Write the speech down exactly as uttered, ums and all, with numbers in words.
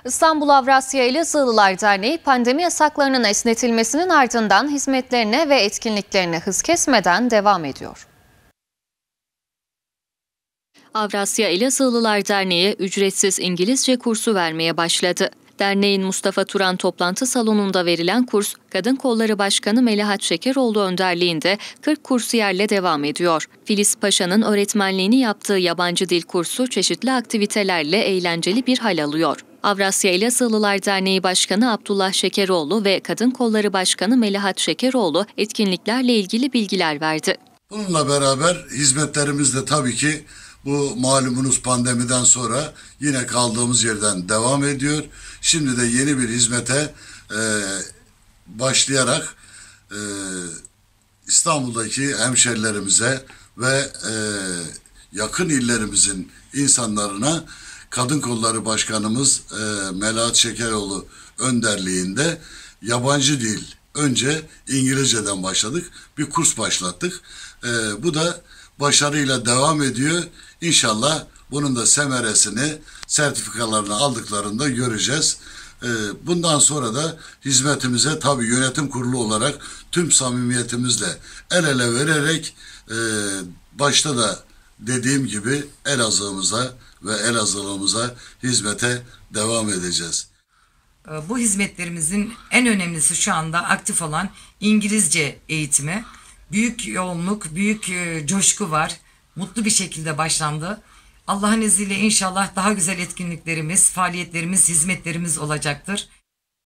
İstanbul Avrasya Elazığlılar Derneği pandemi yasaklarının esnetilmesinin ardından hizmetlerine ve etkinliklerine hız kesmeden devam ediyor. Avrasya Elazığlılar Derneği ücretsiz İngilizce kursu vermeye başladı. Derneğin Mustafa Turan toplantı salonunda verilen kurs, Kadın Kolları Başkanı Melahat Şekeroğlu önderliğinde kırk kursiyerle devam ediyor. Filiz Paşa'nın öğretmenliğini yaptığı yabancı dil kursu çeşitli aktivitelerle eğlenceli bir hal alıyor. Avrasya Elazığlılar Derneği Başkanı Abdullah Şekeroğlu ve Kadın Kolları Başkanı Melahat Şekeroğlu etkinliklerle ilgili bilgiler verdi. Bununla beraber hizmetlerimiz de tabii ki bu malumunuz pandemiden sonra yine kaldığımız yerden devam ediyor. Şimdi de yeni bir hizmete e, başlayarak e, İstanbul'daki hemşerilerimize ve e, yakın illerimizin insanlarına Kadın Kolları Başkanımız e, Melahat Şekeroğlu önderliğinde yabancı dil, önce İngilizceden başladık, bir kurs başlattık. E, bu da başarıyla devam ediyor. İnşallah bunun da semeresini, sertifikalarını aldıklarında göreceğiz. Bundan sonra da hizmetimize tabii yönetim kurulu olarak tüm samimiyetimizle el ele vererek başta da dediğim gibi Elazığ'ımıza ve Elazığlımıza hizmete devam edeceğiz. Bu hizmetlerimizin en önemlisi şu anda aktif olan İngilizce eğitimi. Büyük yoğunluk, büyük coşku var. Mutlu bir şekilde başlandı. Allah'ın izniyle inşallah daha güzel etkinliklerimiz, faaliyetlerimiz, hizmetlerimiz olacaktır.